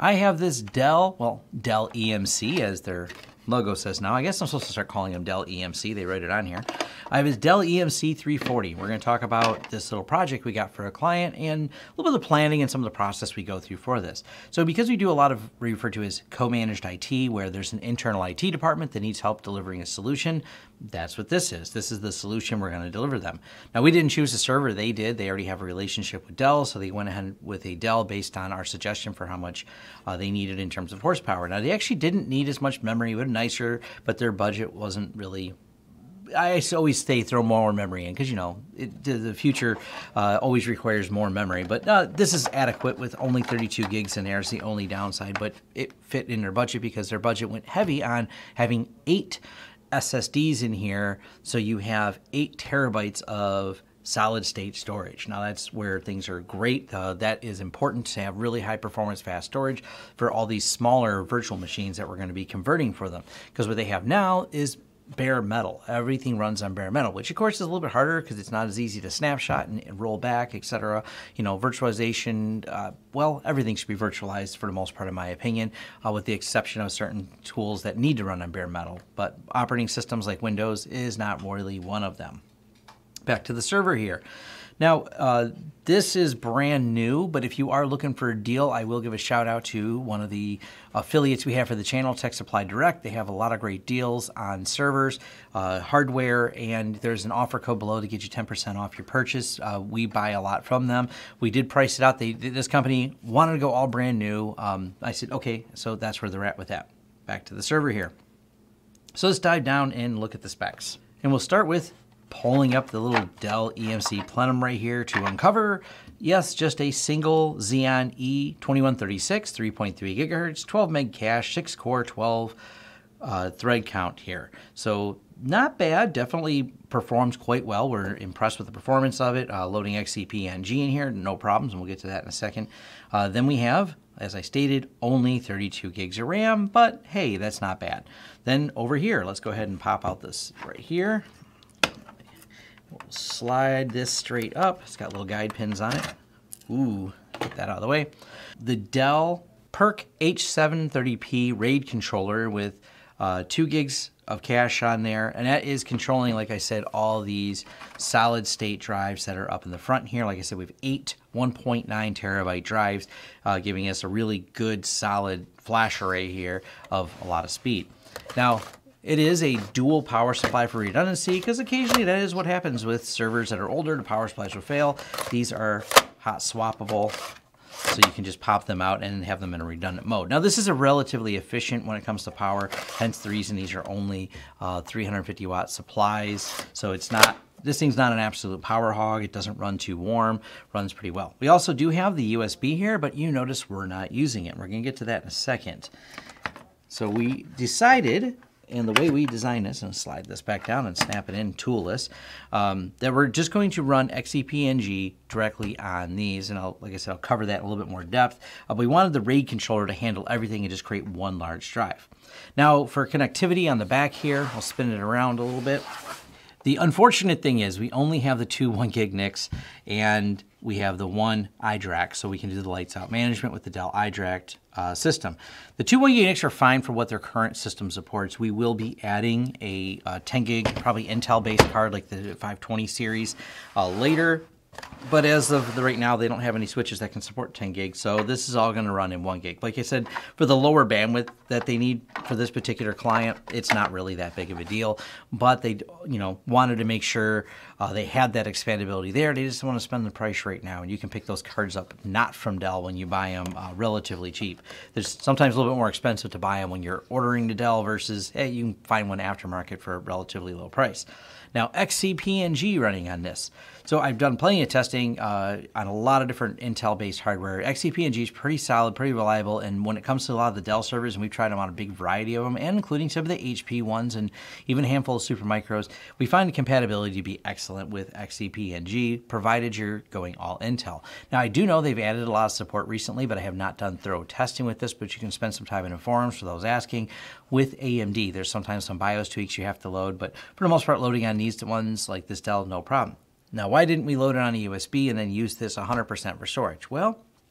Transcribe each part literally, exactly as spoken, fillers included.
I have this Dell, well, Dell E M C as their logo says now. I guess I'm supposed to start calling them Dell E M C. They write it on here. I have this Dell E M C three forty. We're going to talk about this little project we got for a client and a little bit of the planning and some of the process we go through for this. So because we do a lot of what we refer to as co-managed I T, where there's an internal I T department that needs help delivering a solution, that's what this is. This is the solution we're going to deliver them. Now, we didn't choose a server. They did. They already have a relationship with Dell, so they went ahead with a Dell based on our suggestion for how much uh, they needed in terms of horsepower. Now, they actually didn't need as much memory, but nicer, but their budget wasn't really... I always say throw more memory in because, you know, it, the future uh, always requires more memory. But uh, this is adequate with only thirty-two gigs in there is the only downside. But it fit in their budget because their budget went heavy on having eight S S Ds in here. So you have eight terabytes of solid state storage. Now that's where things are great. Uh, that is important to have really high performance fast storage for all these smaller virtual machines that we're going to be converting for them. Because what they have now is bare metal. Everything runs on bare metal, which of course is a little bit harder because it's not as easy to snapshot and, and roll back, et cetera. You know, virtualization, uh, well, everything should be virtualized for the most part, in my opinion, uh, with the exception of certain tools that need to run on bare metal. But operating systems like Windows is not really one of them. Back to the server here. Now, uh, this is brand new, but if you are looking for a deal, I will give a shout out to one of the affiliates we have for the channel, Tech Supply Direct. They have a lot of great deals on servers, uh, hardware, and there's an offer code below to get you ten percent off your purchase. Uh, we buy a lot from them. We did price it out. They, this company wanted to go all brand new. Um, I said, okay, so that's where they're at with that. Back to the server here. So let's dive down and look at the specs. And we'll start with pulling up the little Dell E M C plenum right here to uncover, yes, just a single Xeon E twenty-one thirty-six, three point three gigahertz, twelve meg cache, six core, twelve uh, thread count here. So not bad, definitely performs quite well. We're impressed with the performance of it. Uh, loading X C P N G in here, no problems, and we'll get to that in a second. Uh, then we have, as I stated, only thirty-two gigs of RAM, but hey, that's not bad. Then over here, let's go ahead and pop out this right here. We'll slide this straight up. It's got little guide pins on it. Ooh, get that out of the way. The Dell PERC H seven thirty P RAID controller with uh, two gigs of cache on there. And that is controlling, like I said, all these solid state drives that are up in the front here. Like I said, we have eight one point nine terabyte drives, uh, giving us a really good solid flash array here of a lot of speed. Now, it is a dual power supply for redundancy because occasionally that is what happens with servers that are older. The power supplies will fail. These are hot swappable, so you can just pop them out and have them in a redundant mode. Now, this is a relatively efficient when it comes to power, hence the reason these are only uh, three hundred fifty watt supplies. So it's not, this thing's not an absolute power hog. It doesn't run too warm, runs pretty well. We also do have the U S B here, but you notice we're not using it. We're gonna get to that in a second. So we decided, and the way we design this, and slide this back down and snap it in toolless, um, that we're just going to run X C P N G directly on these. And I'll, like I said, I'll cover that in a little bit more depth. Uh, we wanted the RAID controller to handle everything and just create one large drive. Now, for connectivity on the back here, I'll spin it around a little bit. The unfortunate thing is we only have the two one gig N I Cs and we have the one iDRAC, so we can do the lights out management with the Dell iDRAC uh, system. The two one gig N I Cs are fine for what their current system supports. We will be adding a uh, ten gig, probably Intel-based card like the five twenty series uh, later. But as of the right now, they don't have any switches that can support ten gig, so this is all going to run in one gig. Like I said, for the lower bandwidth that they need for this particular client, it's not really that big of a deal. But they, you know, wanted to make sure uh, they had that expandability there. They just want to spend the price right now, and you can pick those cards up not from Dell when you buy them uh, relatively cheap. There's sometimes a little bit more expensive to buy them when you're ordering to Dell versus, hey, you can find one aftermarket for a relatively low price. Now, X C P N G running on this. So I've done plenty of testing uh, on a lot of different Intel-based hardware. X C P N G is pretty solid, pretty reliable, and when it comes to a lot of the Dell servers, and we've tried them on a big variety of them, and including some of the H P ones and even a handful of Supermicros, we find the compatibility to be excellent with X C P N G, provided you're going all Intel. Now, I do know they've added a lot of support recently, but I have not done thorough testing with this, but you can spend some time in the forums for those asking. With A M D, there's sometimes some BIOS tweaks you have to load, but for the most part, loading on these ones like this Dell, no problem. Now, why didn't we load it on a U S B and then use this one hundred percent for storage? Well,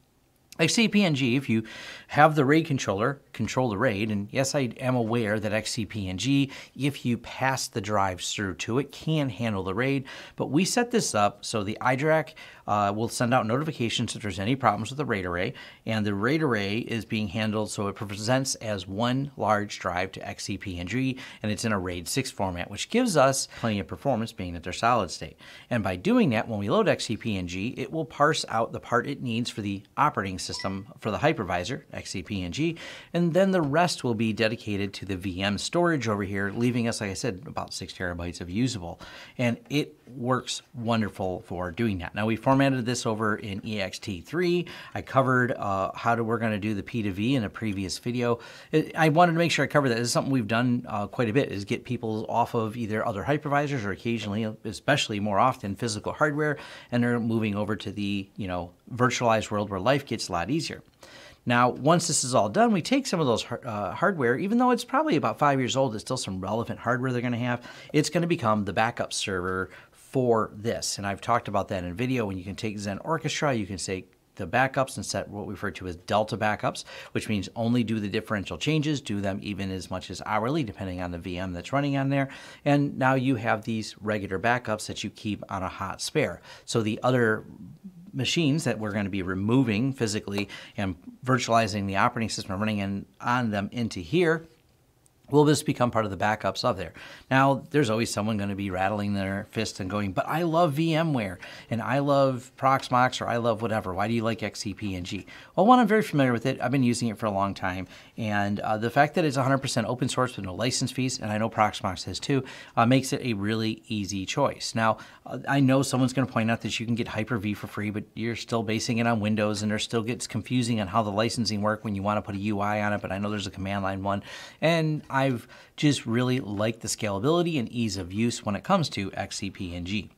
X C P N G, if you have the RAID controller, control the RAID, and yes, I am aware that X C P N G, if you pass the drives through to it, can handle the RAID, but we set this up so the iDRAC uh, will send out notifications if there's any problems with the RAID array, and the RAID array is being handled so it presents as one large drive to X C P N G, and it's in a RAID six format, which gives us plenty of performance being that they're solid state. And by doing that, when we load X C P N G, it will parse out the part it needs for the operating system for the hypervisor, X C P N G, and then the rest will be dedicated to the V M storage over here, leaving us, like I said, about six terabytes of usable. And it works wonderful for doing that. Now, we formatted this over in E X T three. I covered uh, how to, we're going to do the P to V in a previous video. It, I wanted to make sure I covered that. This is something we've done uh, quite a bit, is get people off of either other hypervisors or occasionally, especially more often, physical hardware, and they're moving over to the, you know, virtualized world where life gets a lot easier. Now, once this is all done, we take some of those uh, hardware, even though it's probably about five years old, it's still some relevant hardware they're going to have. It's going to become the backup server for this. And I've talked about that in video. When you can take Xen Orchestra, you can take the backups and set what we refer to as delta backups, which means only do the differential changes, do them even as much as hourly, depending on the V M that's running on there. And now you have these regular backups that you keep on a hot spare. So the other machines that we're going to be removing physically and virtualizing the operating system and running in, on them into here will this become part of the backups of there. Now, there's always someone going to be rattling their fist and going, but I love VMware, and I love Proxmox, or I love whatever. Why do you like X C P N G? Well, one, I'm very familiar with it. I've been using it for a long time, and uh, the fact that it's one hundred percent open source with no license fees, and I know Proxmox has too, uh, makes it a really easy choice. Now, uh, I know someone's going to point out that you can get Hyper-V for free, but you're still basing it on Windows, and there still gets confusing on how the licensing work when you want to put a U I on it, but I know there's a command line one, and I I've just really liked the scalability and ease of use when it comes to X C P N G.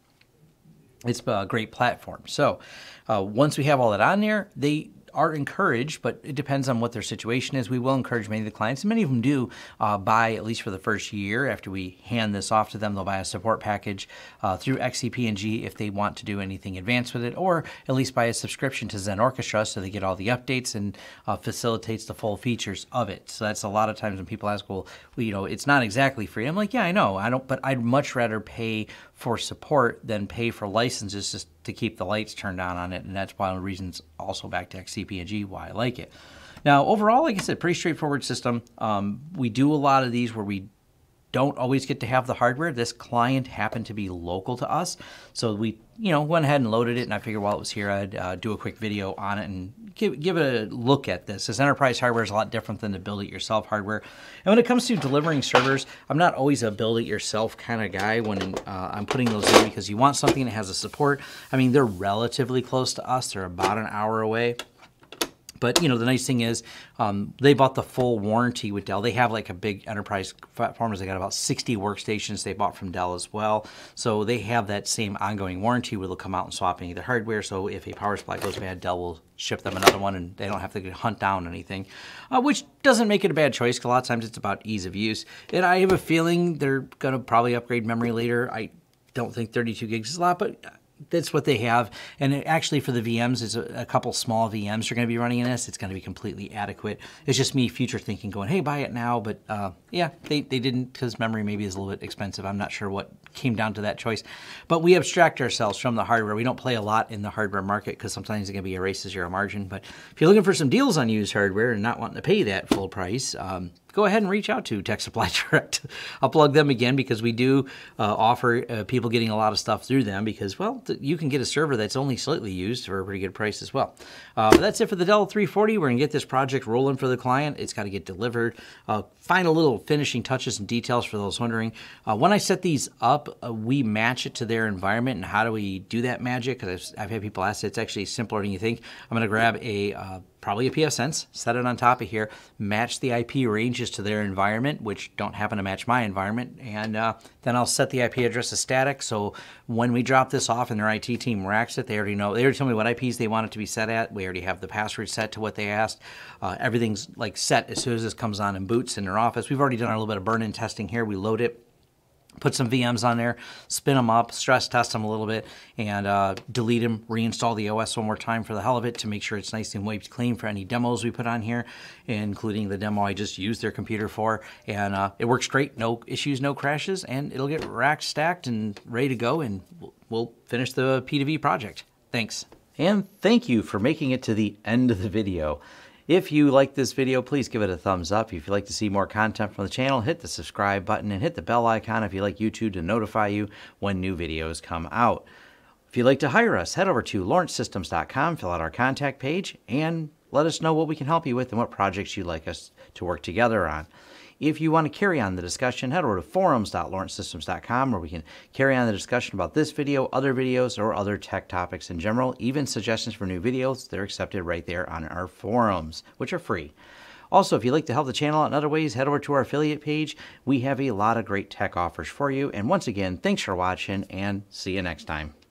It's a great platform. So uh, once we have all that on there, they are encouraged, but it depends on what their situation is. We will encourage many of the clients, and many of them do uh, buy, at least for the first year after we hand this off to them, they'll buy a support package uh, through X C P N G if they want to do anything advanced with it, or at least buy a subscription to Xen Orchestra so they get all the updates and uh, facilitates the full features of it. So that's a lot of times when people ask, well, well, you know, it's not exactly free. I'm like, yeah, I know, I don't, but I'd much rather pay for support than pay for licenses just to keep the lights turned on on it, and that's one of the reasons also back to X C P N G why I like it. Now, overall, like I said, pretty straightforward system. Um, we do a lot of these where we don't always get to have the hardware. This client happened to be local to us, so we, you know, went ahead and loaded it, and I figured while it was here, I'd uh, do a quick video on it and give, give it a look at this. This enterprise hardware is a lot different than the build-it-yourself hardware. And when it comes to delivering servers, I'm not always a build-it-yourself kind of guy when uh, I'm putting those in, because you want something that has a support. I mean, they're relatively close to us. They're about an hour away. But, you know, the nice thing is um, they bought the full warranty with Dell. They have like a big enterprise platform. They got about sixty workstations they bought from Dell as well. So they have that same ongoing warranty where they'll come out and swap any of the hardware. So if a power supply goes bad, Dell will ship them another one, and they don't have to hunt down anything, uh, which doesn't make it a bad choice, because a lot of times it's about ease of use. And I have a feeling they're going to probably upgrade memory later. I don't think thirty-two gigs is a lot, but that's what they have. And it, actually for the V Ms, it's a, a couple small V Ms are going to be running in this. It's going to be completely adequate. It's just me future thinking going, hey, buy it now. But uh, yeah, they, they didn't, because memory maybe is a little bit expensive. I'm not sure what came down to that choice. But we abstract ourselves from the hardware. We don't play a lot in the hardware market, because sometimes it's going to be a race to zero margin. But if you're looking for some deals on used hardware and not wanting to pay that full price, um, go ahead and reach out to Tech Supply Direct. I'll plug them again, because we do uh, offer uh, people getting a lot of stuff through them, because, well, th you can get a server that's only slightly used for a pretty good price as well. Uh, but that's it for the Dell three forty. We're going to get this project rolling for the client. It's got to get delivered. Uh, final little finishing touches and details for those wondering. Uh, when I set these up, uh, we match it to their environment. And how do we do that magic? Because I've, I've had people ask, it's actually simpler than you think. I'm going to grab a uh, probably a pfSense, set it on top of here, match the I P ranges to their environment, which don't happen to match my environment, and uh, then I'll set the I P address as static, so when we drop this off and their I T team racks it, they already know, they already told me what I Ps they want it to be set at. We already have the password set to what they asked. Uh, everything's like set as soon as this comes on and boots in their office. We've already done a little bit of burn-in testing here. We load it. put some V Ms on there, spin them up, stress test them a little bit, and uh, delete them, reinstall the O S one more time for the hell of it to make sure it's nice and wiped clean for any demos we put on here, including the demo I just used their computer for. And uh, it works great, no issues, no crashes, and it'll get racked, stacked, and ready to go, and we'll finish the P two V project. Thanks. And thank you for making it to the end of the video. If you like this video, please give it a thumbs up. If you'd like to see more content from the channel, hit the subscribe button and hit the bell icon if you'd like YouTube to notify you when new videos come out. If you'd like to hire us, head over to Lawrence Systems dot com, fill out our contact page, and let us know what we can help you with and what projects you'd like us to work together on. If you want to carry on the discussion, head over to forums dot Lawrence Systems dot com where we can carry on the discussion about this video, other videos, or other tech topics in general. Even suggestions for new videos, they're accepted right there on our forums, which are free. Also, if you'd like to help the channel out in other ways, head over to our affiliate page. We have a lot of great tech offers for you. And once again, thanks for watching, and see you next time.